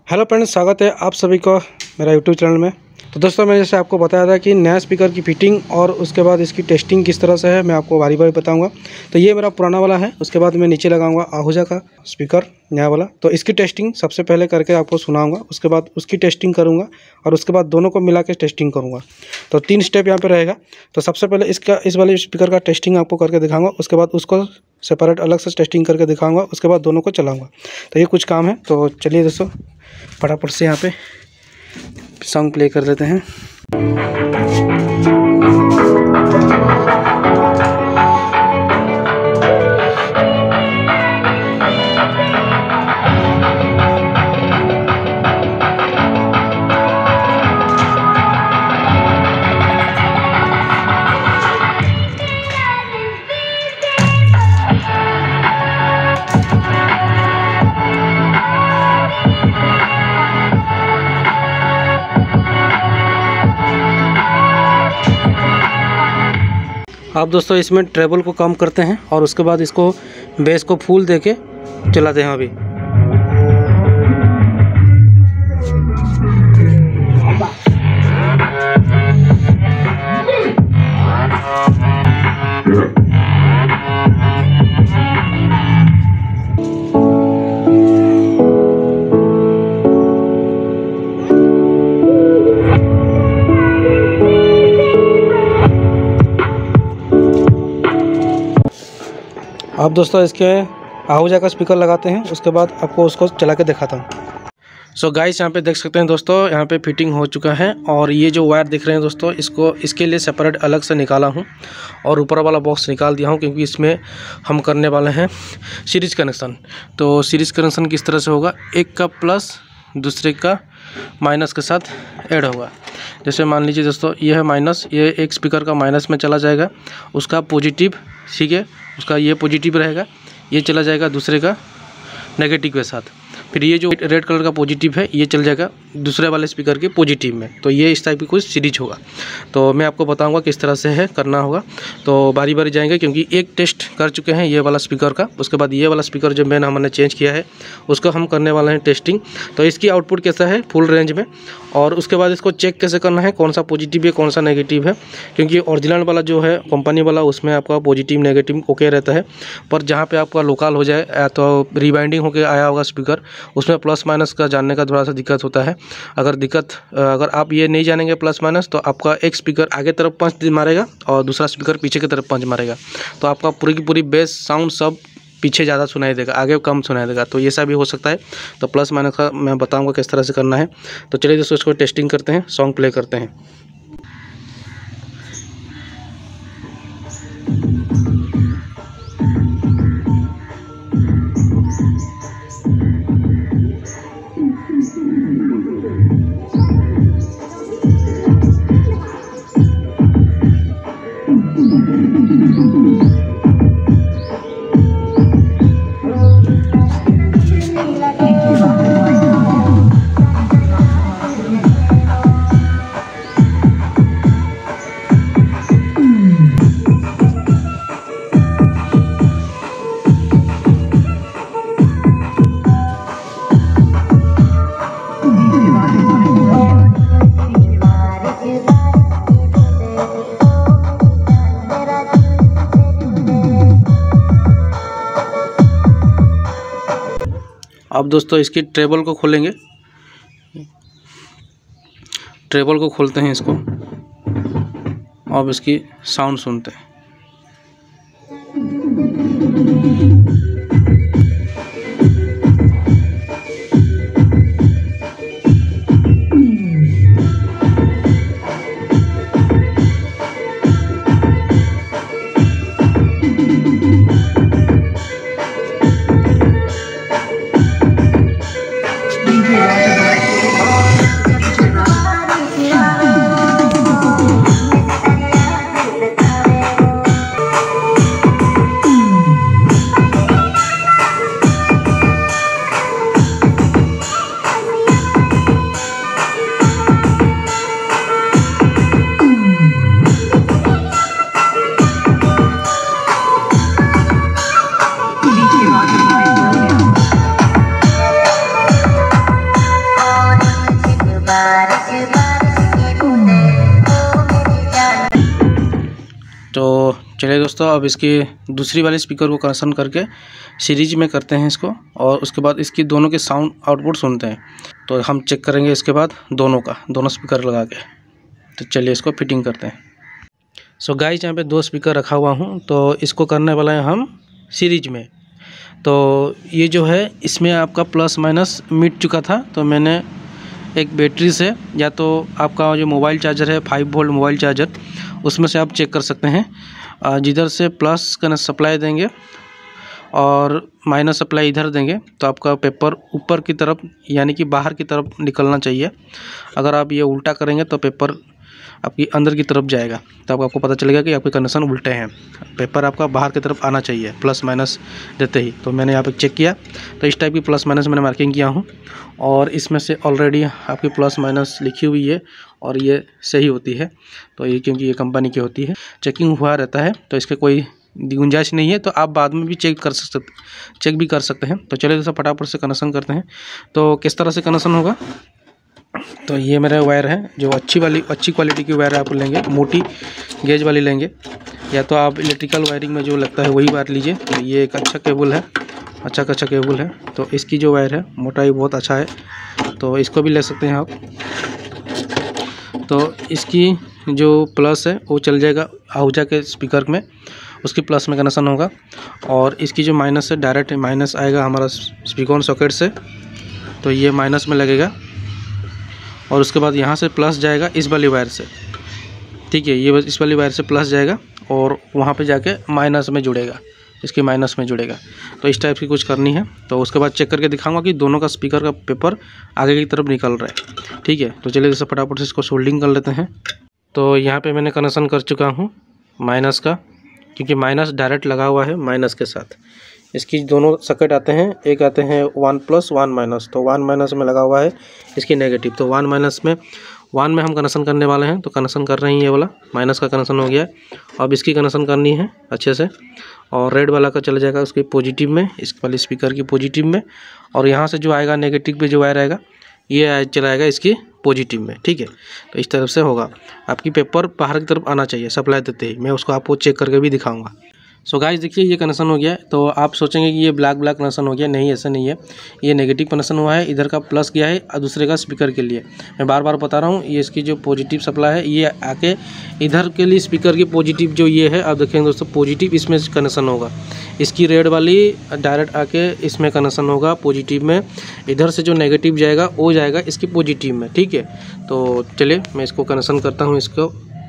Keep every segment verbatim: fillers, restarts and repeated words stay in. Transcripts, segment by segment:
Hello friends, स्वागत है आप सभी को मेरा यूट्यूब चैनल में। तो दोस्तों, मैंने जैसे आपको बताया था कि नया स्पीकर की फिटिंग और उसके बाद इसकी टेस्टिंग किस तरह से है मैं आपको बारी बारी बताऊंगा। तो ये मेरा पुराना वाला है, उसके बाद मैं नीचे लगाऊंगा आहूजा का स्पीकर नया वाला। तो इसकी टेस्टिंग सबसे पहले करके आपको सुनाऊंगा, उसके बाद उसकी टेस्टिंग करूँगा और उसके बाद दोनों को मिला के टेस्टिंग करूँगा। तो तीन स्टेप यहाँ पर रहेगा। तो सबसे पहले इसका इस वाले स्पीकर का टेस्टिंग आपको करके दिखाऊँगा, उसके बाद उसको सेपरेट अलग से टेस्टिंग करके दिखाऊँगा, उसके बाद दोनों को चलाऊँगा। तो ये कुछ काम है। तो चलिए दोस्तों, फटाफट से यहाँ पे सॉन्ग प्ले कर लेते हैं। आप दोस्तों इसमें ट्रेबल को कम करते हैं और उसके बाद इसको बेस को फुल देके चलाते हैं अभी। अब दोस्तों इसके आहूजा का स्पीकर लगाते हैं, उसके बाद आपको उसको चला के दिखाता हूँ। सो गाइस, यहाँ पे देख सकते हैं दोस्तों, यहाँ पे फिटिंग हो चुका है और ये जो वायर दिख रहे हैं दोस्तों, इसको इसके लिए सेपरेट अलग से निकाला हूँ और ऊपर वाला बॉक्स निकाल दिया हूँ, क्योंकि इसमें हम करने वाले हैं सीरीज कनेक्शन। तो सीरीज कनेक्शन किस तरह से होगा, एक का प्लस दूसरे का माइनस के साथ ऐड होगा। जैसे मान लीजिए दोस्तों, ये है माइनस, ये एक स्पीकर का माइनस में चला जाएगा, उसका पॉजिटिव, ठीक है, उसका ये पॉजिटिव रहेगा, ये चला जाएगा दूसरे का नेगेटिव के साथ। फिर ये जो रेड कलर का पॉजिटिव है ये चल जाएगा दूसरे वाले स्पीकर के पॉजिटिव में। तो ये इस टाइप की कुछ सीरीज होगा। तो मैं आपको बताऊंगा किस तरह से है करना होगा। तो बारी बारी जाएंगे, क्योंकि एक टेस्ट कर चुके हैं ये वाला स्पीकर का, उसके बाद ये वाला स्पीकर जो मैंने हमने चेंज किया है उसको हम करने वाले हैं टेस्टिंग। तो इसकी आउटपुट कैसा है फुल रेंज में, और उसके बाद इसको चेक कैसे करना है कौन सा पॉजिटिव है कौन सा नेगेटिव है, क्योंकि ओरिजिनल वाला जो है कंपनी वाला उसमें आपका पॉजिटिव नेगेटिव ओके रहता है। पर जहाँ पे आपका लोकल हो जाए या तो रिबाइंडिंग होकर आया होगा स्पीकर, उसमें प्लस माइनस का जानने का थोड़ा सा दिक्कत होता है। अगर दिक्कत अगर आप ये नहीं जानेंगे प्लस माइनस, तो आपका एक स्पीकर आगे तरफ पंच मारेगा और दूसरा स्पीकर पीछे की तरफ पंच मारेगा, तो आपका पूरी की पूरी बेस साउंड सब पीछे ज़्यादा सुनाई देगा, आगे कम सुनाई देगा। तो ये सब भी हो सकता है। तो प्लस माइनस का मैं बताऊंगा किस तरह से करना है। तो चलिए दोस्तों, इसको टेस्टिंग करते हैं, सॉन्ग प्ले करते हैं। अब दोस्तों इसकी ट्रेबल को खोलेंगे, ट्रेबल को खोलते हैं इसको, अब इसकी साउंड सुनते हैं। चलिए दोस्तों, अब इसकी दूसरी वाली स्पीकर को कनेक्शन करके सीरीज में करते हैं इसको, और उसके बाद इसकी दोनों के साउंड आउटपुट सुनते हैं। तो हम चेक करेंगे इसके बाद दोनों का, दोनों स्पीकर लगा के। तो चलिए इसको फिटिंग करते हैं। सो गाइस, यहाँ पे दो स्पीकर रखा हुआ हूँ, तो इसको करने वाला है हम सीरीज में। तो ये जो है इसमें आपका प्लस माइनस मिट चुका था, तो मैंने एक बैटरी से, या तो आपका जो मोबाइल चार्जर है फाइव वोल्ट मोबाइल चार्जर, उसमें से आप चेक कर सकते हैं। जिधर से प्लस का सप्लाई देंगे और माइनस सप्लाई इधर देंगे तो आपका पेपर ऊपर की तरफ यानी कि बाहर की तरफ निकलना चाहिए। अगर आप ये उल्टा करेंगे तो पेपर आपकी अंदर की तरफ जाएगा, तब आपको पता चलेगा कि आपके कनेक्शन उल्टे हैं। पेपर आपका बाहर की तरफ आना चाहिए प्लस माइनस देते ही। तो मैंने यहाँ पे चेक किया, तो इस टाइप की प्लस माइनस मैंने मार्किंग किया हूँ, और इसमें से ऑलरेडी आपकी प्लस माइनस लिखी हुई है और ये सही होती है। तो ये क्योंकि ये कंपनी की होती है, चेकिंग हुआ रहता है, तो इसके कोई गुंजाइश नहीं है। तो आप बाद में भी चेक कर सकते चेक भी कर सकते हैं। तो चलिए दोस्तों, फटाफट से कनेक्शन करते हैं। तो किस तरह से कनेक्शन होगा, तो ये मेरा वायर है, जो अच्छी वाली अच्छी क्वालिटी की वायर आप लेंगे, मोटी गेज वाली लेंगे, या तो आप इलेक्ट्रिकल वायरिंग में जो लगता है वही वायर लीजिए। तो ये एक अच्छा केबल है, अच्छा अच्छा केबल है। तो इसकी जो वायर है मोटाई बहुत अच्छा है, तो इसको भी ले सकते हैं आप। तो इसकी जो प्लस है वो चल जाएगा आहूजा के स्पीकर में, उसकी प्लस में कनेक्शन होगा, और इसकी जो माइनस है डायरेक्ट माइनस आएगा हमारा स्पीकर सॉकेट से, तो ये माइनस में लगेगा। और उसके बाद यहाँ से प्लस जाएगा इस वाली वायर से, ठीक है, ये इस वाली वायर से प्लस जाएगा और वहाँ पे जाके माइनस में जुड़ेगा, इसके माइनस में जुड़ेगा। तो इस टाइप की कुछ करनी है। तो उसके बाद चेक करके दिखाऊंगा कि दोनों का स्पीकर का पेपर आगे की तरफ निकल रहा है, ठीक है। तो चलिए जैसे फटाफट से इसको सोल्डिंग कर लेते हैं। तो यहाँ पे मैंने कनेक्शन कर चुका हूँ माइनस का, क्योंकि माइनस डायरेक्ट लगा हुआ है माइनस के साथ। इसकी दोनों सर्किट आते हैं, एक आते हैं वन प्लस वन माइनस, तो वन माइनस में लगा हुआ है इसकी नेगेटिव, तो वन माइनस में वन में हम कनेक्शन करने वाले हैं। तो कनेक्शन कर रहे हैं, ये वाला माइनस का कनेक्शन हो गया। अब इसकी कनेक्शन करनी है अच्छे से, और रेड वाला का चला जाएगा उसके पॉजिटिव में, इस वाली स्पीकर की पॉजिटिव में, और यहाँ से जो आएगा नेगेटिव पे जो वायर आएगा ये चलाएगा इसकी पॉजिटिव में, ठीक है। तो इस तरफ से होगा, आपकी पेपर बाहर की तरफ आना चाहिए सप्लाई देते ही। मैं उसको आपको चेक करके भी दिखाऊंगा। सो गाइस देखिए, ये कनेक्शन हो गया। तो आप सोचेंगे कि ये ब्लैक ब्लैक कनेक्शन हो गया, नहीं ऐसा नहीं है, ये नेगेटिव कनेक्शन हुआ है, इधर का प्लस गया है और दूसरे का स्पीकर के लिए। मैं बार बार बता रहा हूँ, ये इसकी जो पॉजिटिव सप्लाई है ये आके इधर के लिए स्पीकर की पॉजिटिव जो ये है, आप देखेंगे दोस्तों पॉजिटिव इसमें कनेक्शन होगा, इसकी रेड वाली डायरेक्ट आके इसमें कनेक्शन होगा पॉजिटिव में, इधर से जो नेगेटिव जाएगा वो जाएगा इसकी पॉजिटिव में, ठीक है। तो चलिए मैं इसको कनेक्शन करता हूँ इसको।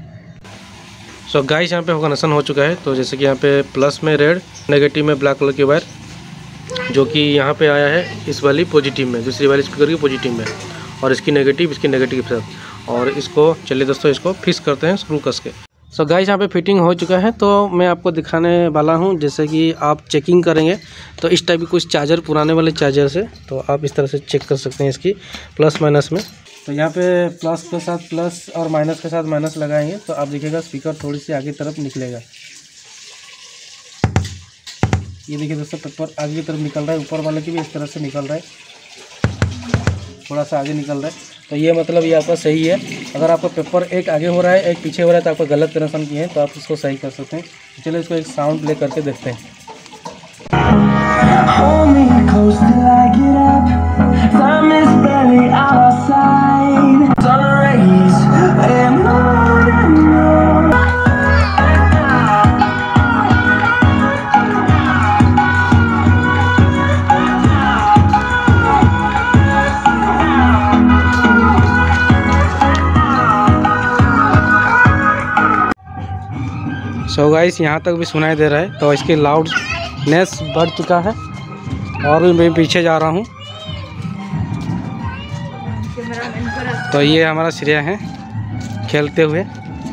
सो so गाइस, यहाँ पे कनेक्शन हो चुका है। तो जैसे कि यहाँ पे प्लस में रेड, नेगेटिव में ब्लैक कलर की वायर, जो कि यहाँ पे आया है इस वाली पॉजिटिव में, दूसरी वाली स्पीकर की पॉजिटिव में, और इसकी नेगेटिव इसकी नेगेटिव के साथ। और इसको चलिए दोस्तों इसको फिक्स करते हैं स्क्रू कस के। सो so गाइस, यहाँ पे फिटिंग हो चुका है। तो मैं आपको दिखाने वाला हूँ, जैसे कि आप चेकिंग करेंगे तो इस टाइप की कुछ चार्जर, पुराने वाले चार्जर से, तो आप इस तरह से चेक कर सकते हैं इसकी प्लस माइनस में। तो यहाँ पे प्लस के साथ प्लस और माइनस के साथ माइनस लगाएंगे तो आप देखिएगा स्पीकर थोड़ी सी आगे तरफ निकलेगा। ये देखिए दोस्तों, पेपर आगे की तरफ निकल रहा है, ऊपर वाले की भी इस तरह से निकल रहा है, थोड़ा सा आगे निकल रहा है। तो ये मतलब ये आपका सही है। अगर आपका पेपर एक आगे हो रहा है एक पीछे हो रहा है तो आपका गलत कनेक्शन किए हैं, तो आप इसको सही कर सकते हैं। चलिए इसको एक साउंड प्ले करके देखते हैं। सो गाइस, यहाँ तक भी सुनाई दे रहा है, तो इसकी लाउडनेस बढ़ चुका है, और भी मैं पीछे जा रहा हूँ। तो ये हमारा श्रेया है खेलते हुए।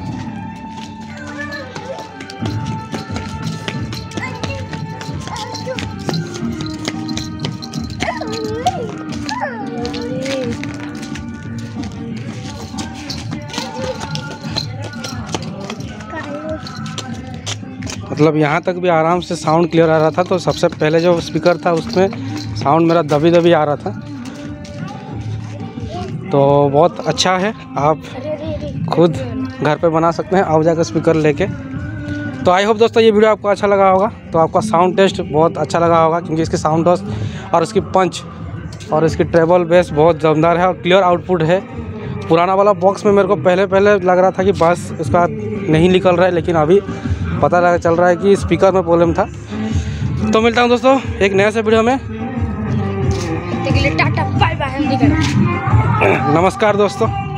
मतलब यहाँ तक भी आराम से साउंड क्लियर आ रहा था। तो सबसे पहले जो स्पीकर था उसमें साउंड मेरा दबी दबी आ रहा था। तो बहुत अच्छा है, आप खुद घर पे बना सकते हैं आहूजा का स्पीकर लेके। तो आई होप दोस्तों ये वीडियो आपको अच्छा लगा होगा। तो आपका साउंड टेस्ट बहुत अच्छा लगा होगा, क्योंकि इसकी साउंड डॉस और इसकी पंच और इसकी ट्रेबल बेस बहुत दमदार है और क्लियर आउटपुट है। पुराना वाला बॉक्स में मेरे को पहले पहले लग रहा था कि बास इसका नहीं निकल रहा है, लेकिन अभी पता लगा चल रहा है कि स्पीकर में प्रॉब्लम था। तो मिलता हूँ दोस्तों एक नया से वीडियो में। Tata bye bye. नमस्कार दोस्तों।